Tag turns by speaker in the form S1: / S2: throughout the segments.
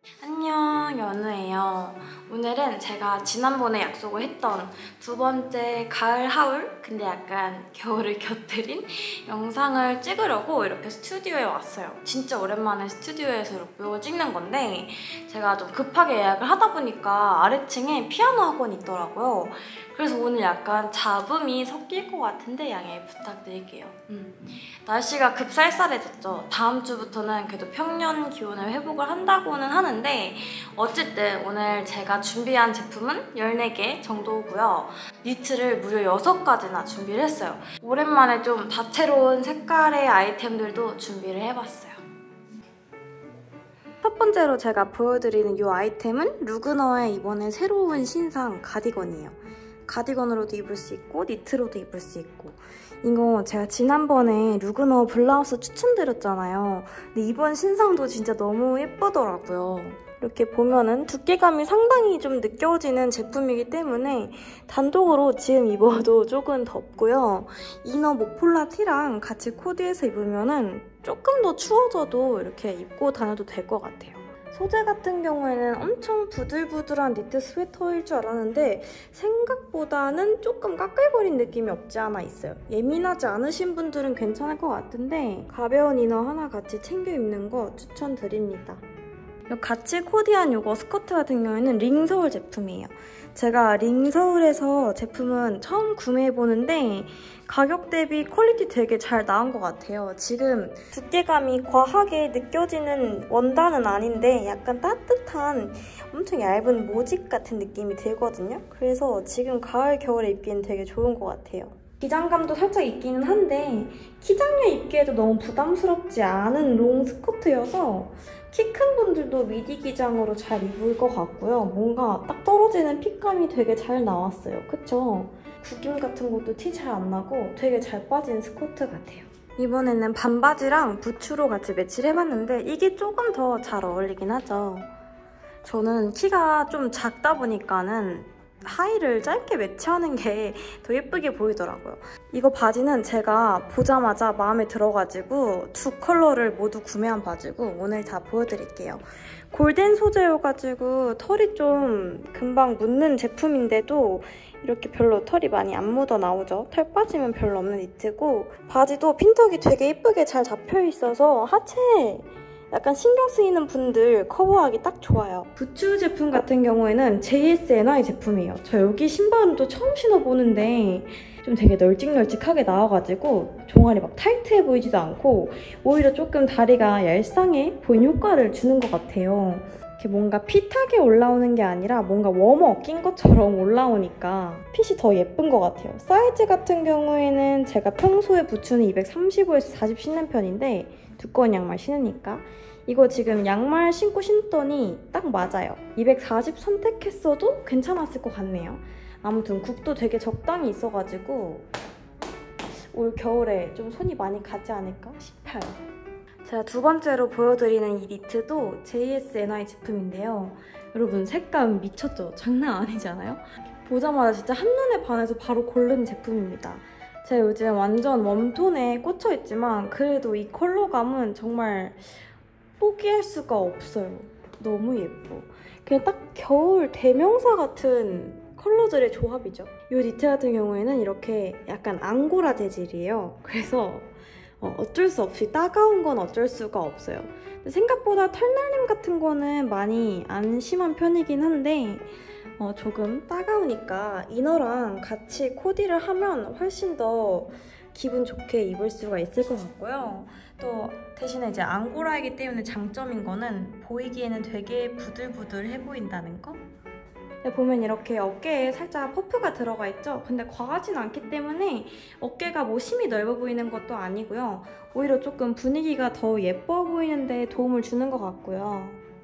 S1: 안녕, 연우예요. 오늘은 제가 지난번에 약속을 했던 두 번째 가을 하울, 근데 약간 겨울을 곁들인 영상을 찍으려고 이렇게 스튜디오에 왔어요. 진짜 오랜만에 스튜디오에서 이렇게 찍는 건데 제가 좀 급하게 예약을 하다 보니까 아래층에 피아노 학원이 있더라고요. 그래서 오늘 약간 잡음이 섞일 것 같은데 양해 부탁드릴게요. 날씨가 급쌀쌀해졌죠. 다음 주부터는 그래도 평년 기온을 회복을 한다고는 하는데 어쨌든 오늘 제가 준비한 제품은 14개 정도고요. 니트를 무려 6가지나 준비를 했어요. 오랜만에 좀 다채로운 색깔의 아이템들도 준비를 해봤어요. 첫 번째로 제가 보여드리는 이 아이템은 루그너의 이번에 새로운 신상 가디건이에요. 가디건으로도 입을 수 있고 니트로도 입을 수 있고 이거 제가 지난번에 루그너 블라우스 추천드렸잖아요. 근데 이번 신상도 진짜 너무 예쁘더라고요. 이렇게 보면은 두께감이 상당히 좀 느껴지는 제품이기 때문에 단독으로 지금 입어도 조금 덥고요. 이너 목폴라 티랑 같이 코디해서 입으면은 조금 더 추워져도 이렇게 입고 다녀도 될 것 같아요. 소재 같은 경우에는 엄청 부들부들한 니트 스웨터일 줄 알았는데 생각보다는 조금 까끌거린 느낌이 없지 않아 있어요. 예민하지 않으신 분들은 괜찮을 것 같은데 가벼운 이너 하나 같이 챙겨 입는 거 추천드립니다. 같이 코디한 이거 스커트 같은 경우에는 링서울 제품이에요. 제가 링서울에서 제품은 처음 구매해보는데 가격 대비 퀄리티 되게 잘 나온 것 같아요. 지금 두께감이 과하게 느껴지는 원단은 아닌데 약간 따뜻한 엄청 얇은 모직 같은 느낌이 들거든요. 그래서 지금 가을, 겨울에 입기엔 되게 좋은 것 같아요. 기장감도 살짝 있기는 한데 키장녀 입기에도 너무 부담스럽지 않은 롱 스커트여서 키 큰 분들도 미디 기장으로 잘 입을 것 같고요. 뭔가 딱 떨어지는 핏감이 되게 잘 나왔어요. 그쵸? 구김 같은 것도 티 잘 안 나고 되게 잘 빠진 스커트 같아요. 이번에는 반바지랑 부츠로 같이 매치를 해봤는데 이게 조금 더 잘 어울리긴 하죠. 저는 키가 좀 작다 보니까는 하의를 짧게 매치하는 게 더 예쁘게 보이더라고요. 이거 바지는 제가 보자마자 마음에 들어가지고 두 컬러를 모두 구매한 바지고 오늘 다 보여드릴게요. 골덴 소재여가지고 털이 좀 금방 묻는 제품인데도 이렇게 별로 털이 많이 안 묻어 나오죠. 털 빠짐은 별로 없는 니트고 바지도 핀턱이 되게 예쁘게 잘 잡혀 있어서 하체에 약간 신경 쓰이는 분들 커버하기 딱 좋아요. 부츠 제품 같은 경우에는 JSNI 제품이에요. 저 여기 신발은 또 처음 신어보는데 좀 되게 널찍널찍하게 나와가지고 종아리 막 타이트해 보이지도 않고 오히려 조금 다리가 얄쌍해 보이는 효과를 주는 것 같아요. 이렇게 뭔가 핏하게 올라오는 게 아니라 뭔가 워머 낀 것처럼 올라오니까 핏이 더 예쁜 것 같아요. 사이즈 같은 경우에는 제가 평소에 부츠는 235에서 40 신는 편인데 두꺼운 양말 신으니까 이거 지금 양말 신고 신더니 딱 맞아요. 240 선택했어도 괜찮았을 것 같네요. 아무튼 굽도 되게 적당히 있어가지고 올 겨울에 좀 손이 많이 가지 않을까 싶어요. 제가 두 번째로 보여드리는 이 니트도 JSNI 제품인데요. 여러분 색감 미쳤죠? 장난 아니잖아요? 보자마자 진짜 한눈에 반해서 바로 고른 제품입니다. 제가 요즘 완전 웜톤에 꽂혀있지만 그래도 이 컬러감은 정말 포기할 수가 없어요. 너무 예뻐. 그냥 딱 겨울 대명사 같은 컬러들의 조합이죠. 이 니트 같은 경우에는 이렇게 약간 앙고라 재질이에요. 그래서 어쩔 수 없이 따가운 건 어쩔 수가 없어요. 근데 생각보다 털날림 같은 거는 많이 안 심한 편이긴 한데 조금 따가우니까 이너랑 같이 코디를 하면 훨씬 더 기분 좋게 입을 수가 있을 것 같고요. 또 대신에 이제 앙고라이기 때문에 장점인 거는 보이기에는 되게 부들부들해 보인다는 거? 보면 이렇게 어깨에 살짝 퍼프가 들어가 있죠? 근데 과하진 않기 때문에 어깨가 뭐 심히 넓어 보이는 것도 아니고요. 오히려 조금 분위기가 더 예뻐 보이는데 도움을 주는 것 같고요.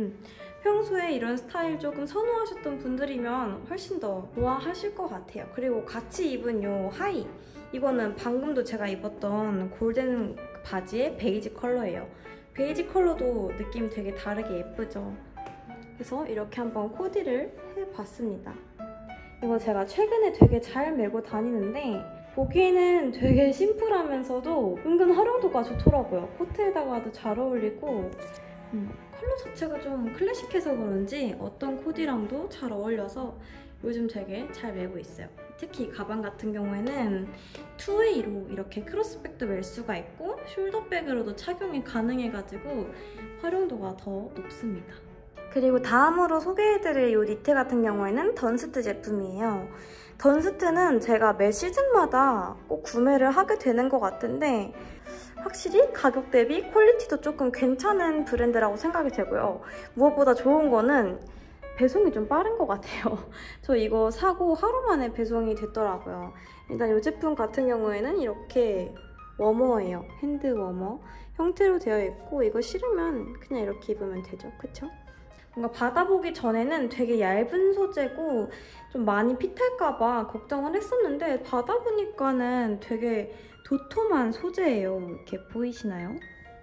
S1: 평소에 이런 스타일 조금 선호하셨던 분들이면 훨씬 더 좋아하실 것 같아요. 그리고 같이 입은 이 하의 이거는 방금도 제가 입었던 골든 바지의 베이지 컬러예요. 베이지 컬러도 느낌 되게 다르게 예쁘죠? 그래서 이렇게 한번 코디를 해봤습니다. 이거 제가 최근에 되게 잘 메고 다니는데 보기에는 되게 심플하면서도 은근 활용도가 좋더라고요. 코트에다가도 잘 어울리고 컬러 자체가 좀 클래식해서 그런지 어떤 코디랑도 잘 어울려서 요즘 되게 잘 메고 있어요. 특히 이 가방 같은 경우에는 투웨이로 이렇게 크로스백도 멜 수가 있고 숄더백으로도 착용이 가능해가지고 활용도가 더 높습니다. 그리고 다음으로 소개해드릴 이 니트 같은 경우에는 던스트 제품이에요. 던스트는 제가 매 시즌마다 꼭 구매를 하게 되는 것 같은데 확실히 가격 대비 퀄리티도 조금 괜찮은 브랜드라고 생각이 되고요. 무엇보다 좋은 거는 배송이 좀 빠른 것 같아요. 저 이거 사고 하루 만에 배송이 됐더라고요. 일단 이 제품 같은 경우에는 이렇게 워머예요. 핸드 워머 형태로 되어 있고 이거 싫으면 그냥 이렇게 입으면 되죠. 그쵸? 뭔가 받아보기 전에는 되게 얇은 소재고 좀 많이 핏할까봐 걱정을 했었는데 받아보니까는 되게 도톰한 소재예요. 이렇게 보이시나요?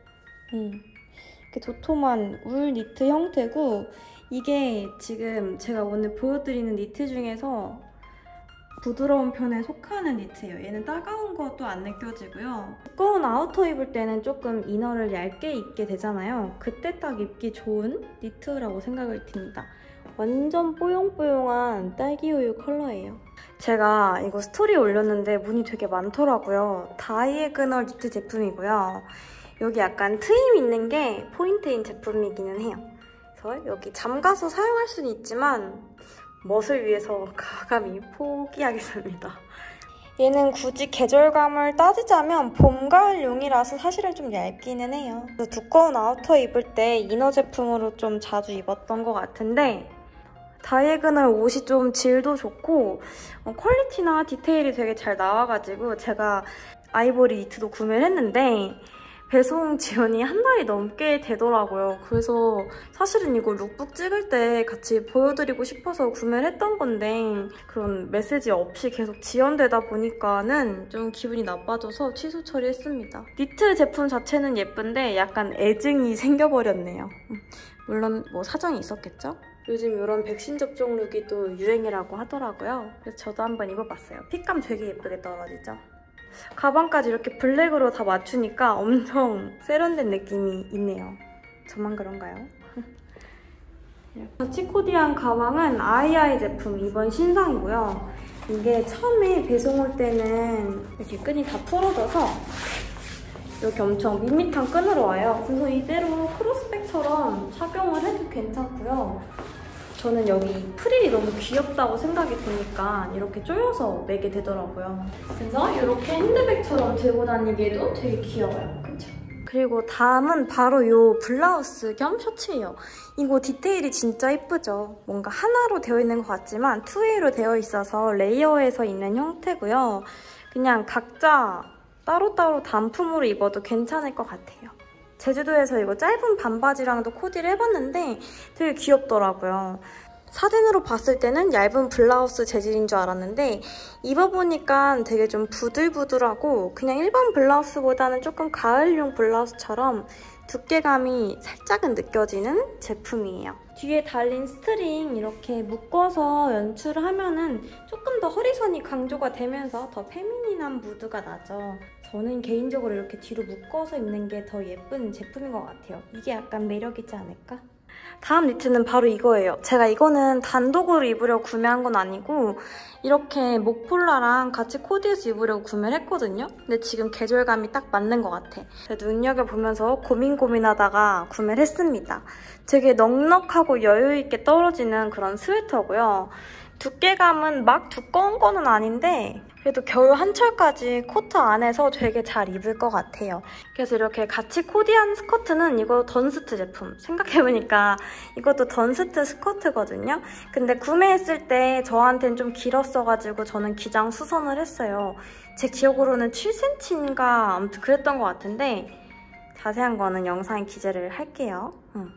S1: 이렇게 도톰한 울 니트 형태고 이게 지금 제가 오늘 보여드리는 니트 중에서 부드러운 편에 속하는 니트예요. 얘는 따가운 것도 안 느껴지고요. 두꺼운 아우터 입을 때는 조금 이너를 얇게 입게 되잖아요. 그때 딱 입기 좋은 니트라고 생각을 듭니다. 완전 뽀용뽀용한 딸기우유 컬러예요. 제가 이거 스토리에 올렸는데 문이 되게 많더라고요. 다이애그널 니트 제품이고요. 여기 약간 트임 있는 게 포인트인 제품이기는 해요. 그래서 여기 잠가서 사용할 수는 있지만 멋을 위해서 과감히 포기하겠습니다. 얘는 굳이 계절감을 따지자면 봄, 가을용이라서 사실은 좀 얇기는 해요. 두꺼운 아우터 입을 때 이너 제품으로 좀 자주 입었던 것 같은데 다이애그널 옷이 좀 질도 좋고 퀄리티나 디테일이 되게 잘 나와가지고 제가 아이보리 니트도 구매를 했는데 배송 지연이 한 달이 넘게 되더라고요. 그래서 사실은 이거 룩북 찍을 때 같이 보여드리고 싶어서 구매를 했던 건데 그런 메시지 없이 계속 지연되다 보니까는 좀 기분이 나빠져서 취소 처리했습니다. 니트 제품 자체는 예쁜데 약간 애증이 생겨버렸네요. 물론 뭐 사정이 있었겠죠? 요즘 이런 백신 접종 룩이 또 유행이라고 하더라고요. 그래서 저도 한번 입어봤어요. 핏감 되게 예쁘게 떨어지죠? 가방까지 이렇게 블랙으로 다 맞추니까 엄청 세련된 느낌이 있네요. 저만 그런가요? 같이 코디한 가방은 아이아이 제품 이번 신상이고요. 이게 처음에 배송 올 때는 이렇게 끈이 다 풀어져서 이렇게 엄청 밋밋한 끈으로 와요. 그래서 이대로 크로스백처럼 착용을 해도 괜찮고요. 저는 여기 프릴이 너무 귀엽다고 생각이 드니까 이렇게 조여서 매게 되더라고요. 그래서 이렇게 핸드백처럼 들고 다니기에도 되게 귀여워요. 그쵸? 그리고 다음은 바로 이 블라우스 겸 셔츠예요. 이거 디테일이 진짜 예쁘죠? 뭔가 하나로 되어 있는 것 같지만 투웨이로 되어 있어서 레이어해서 있는 형태고요. 그냥 각자 따로따로 단품으로 입어도 괜찮을 것 같아요. 제주도에서 이거 짧은 반바지랑도 코디를 해봤는데 되게 귀엽더라고요. 사진으로 봤을 때는 얇은 블라우스 재질인 줄 알았는데 입어보니까 되게 좀 부들부들하고 그냥 일반 블라우스보다는 조금 가을용 블라우스처럼 두께감이 살짝은 느껴지는 제품이에요. 뒤에 달린 스트링 이렇게 묶어서 연출을 하면은 조금 더 허리선이 강조가 되면서 더 페미닌한 무드가 나죠. 저는 개인적으로 이렇게 뒤로 묶어서 입는 게 더 예쁜 제품인 것 같아요. 이게 약간 매력이지 않을까? 다음 니트는 바로 이거예요. 제가 이거는 단독으로 입으려고 구매한 건 아니고 이렇게 목폴라랑 같이 코디해서 입으려고 구매를 했거든요. 근데 지금 계절감이 딱 맞는 것 같아. 눈여겨보면서 고민하다가 구매를 했습니다. 되게 넉넉하고 여유있게 떨어지는 그런 스웨터고요. 두께감은 막 두꺼운 거는 아닌데 그래도 겨울 한철까지 코트 안에서 되게 잘 입을 것 같아요. 그래서 이렇게 같이 코디한 스커트는 이거 던스트 제품. 생각해보니까 이것도 던스트 스커트거든요. 근데 구매했을 때 저한테는 좀 길었어가지고 저는 기장 수선을 했어요. 제 기억으로는 7cm인가 아무튼 그랬던 것 같은데 자세한 거는 영상에 기재를 할게요.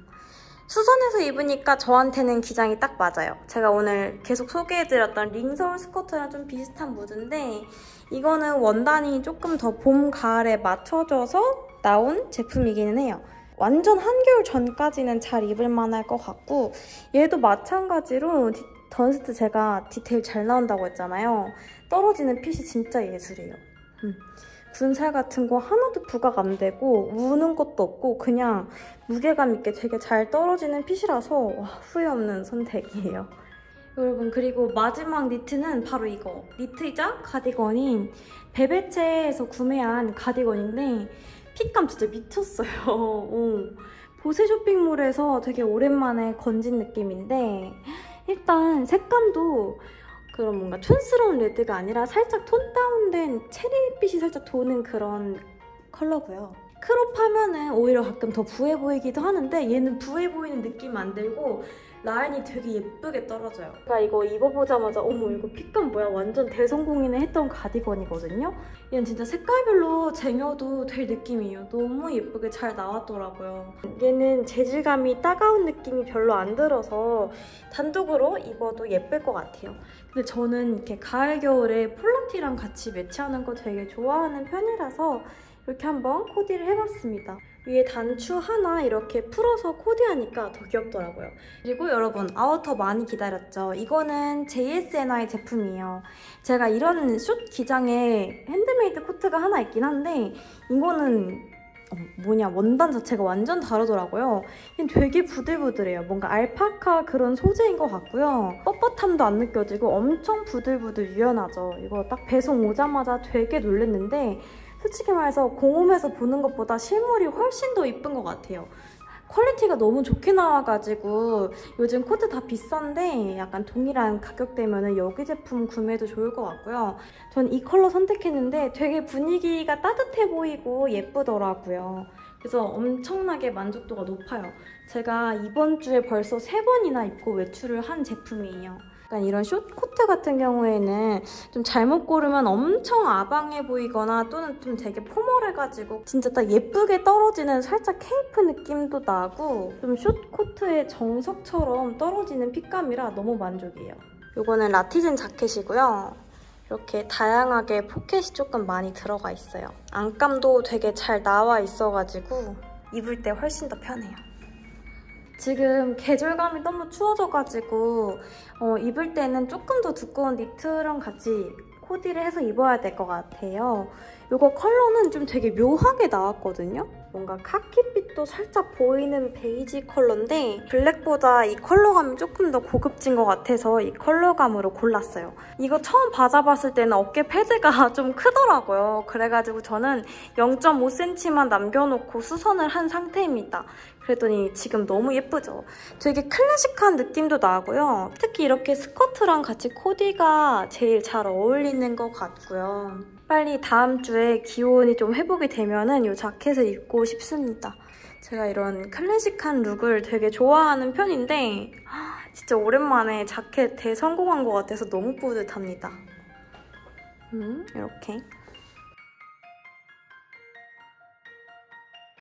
S1: 수선해서 입으니까 저한테는 기장이 딱 맞아요. 제가 오늘 계속 소개해드렸던 링서울 스커트랑 좀 비슷한 무드인데 이거는 원단이 조금 더 봄, 가을에 맞춰져서 나온 제품이기는 해요. 완전 한겨울 전까지는 잘 입을 만할 것 같고 얘도 마찬가지로 던스트 제가 디테일 잘 나온다고 했잖아요. 떨어지는 핏이 진짜 예술이에요. 군살 같은 거 하나도 부각 안 되고 우는 것도 없고 그냥 무게감 있게 되게 잘 떨어지는 핏이라서 와, 후회 없는 선택이에요. 여러분, 그리고 마지막 니트는 바로 이거. 니트이자 가디건인 베베체에서 구매한 가디건인데 핏감 진짜 미쳤어요. 보세 쇼핑몰에서 되게 오랜만에 건진 느낌인데 일단 색감도 그런 뭔가 촌스러운 레드가 아니라 살짝 톤 다운된 체리빛이 살짝 도는 그런 컬러고요. 크롭하면은 오히려 가끔 더 부해 보이기도 하는데 얘는 부해 보이는 느낌 안 들고 라인이 되게 예쁘게 떨어져요. 제가 이거 입어보자마자 어머 이거 핏감 뭐야 완전 대성공이네 했던 가디건이거든요. 얘는 진짜 색깔별로 쟁여도 될 느낌이에요. 너무 예쁘게 잘 나왔더라고요. 얘는 재질감이 따가운 느낌이 별로 안 들어서 단독으로 입어도 예쁠 것 같아요. 근데 저는 이렇게 가을 겨울에 폴라티랑 같이 매치하는 거 되게 좋아하는 편이라서 이렇게 한번 코디를 해봤습니다. 위에 단추 하나 이렇게 풀어서 코디하니까 더 귀엽더라고요. 그리고 여러분, 아우터 많이 기다렸죠? 이거는 JSNI 제품이에요. 제가 이런 숏 기장에 핸드메이드 코트가 하나 있긴 한데 이거는 원단 자체가 완전 다르더라고요. 얘는 되게 부들부들해요. 뭔가 알파카 그런 소재인 것 같고요. 뻣뻣함도 안 느껴지고 엄청 부들부들 유연하죠. 이거 딱 배송 오자마자 되게 놀랐는데 솔직히 말해서 공홈에서 보는 것보다 실물이 훨씬 더 이쁜 것 같아요. 퀄리티가 너무 좋게 나와가지고 요즘 코트 다 비싼데 약간 동일한 가격대면 여기 제품 구매도 좋을 것 같고요. 전 이 컬러 선택했는데 되게 분위기가 따뜻해 보이고 예쁘더라고요. 그래서 엄청나게 만족도가 높아요. 제가 이번 주에 벌써 3번이나 입고 외출을 한 제품이에요. 약간 이런 숏 코트 같은 경우에는 좀 잘못 고르면 엄청 아방해 보이거나 또는 좀 되게 포멀해가지고 진짜 딱 예쁘게 떨어지는 살짝 케이프 느낌도 나고 좀 숏 코트의 정석처럼 떨어지는 핏감이라 너무 만족이에요. 이거는 라티즌 자켓이고요. 이렇게 다양하게 포켓이 조금 많이 들어가 있어요. 안감도 되게 잘 나와 있어가지고 입을 때 훨씬 더 편해요. 지금 계절감이 너무 추워져가지고 입을 때는 조금 더 두꺼운 니트랑 같이 코디를 해서 입어야 될 것 같아요. 이거 컬러는 좀 되게 묘하게 나왔거든요. 뭔가 카키빛도 살짝 보이는 베이지 컬러인데 블랙보다 이 컬러감이 조금 더 고급진 것 같아서 이 컬러감으로 골랐어요. 이거 처음 받아봤을 때는 어깨 패드가 좀 크더라고요. 그래가지고 저는 0.5cm만 남겨놓고 수선을 한 상태입니다. 그랬더니 지금 너무 예쁘죠? 되게 클래식한 느낌도 나고요. 특히 이렇게 스커트랑 같이 코디가 제일 잘 어울리는 것 같고요. 빨리 다음 주에 기온이 좀 회복이 되면은 이 자켓을 입고 싶습니다. 제가 이런 클래식한 룩을 되게 좋아하는 편인데 진짜 오랜만에 자켓 대성공한 것 같아서 너무 뿌듯합니다. 이렇게.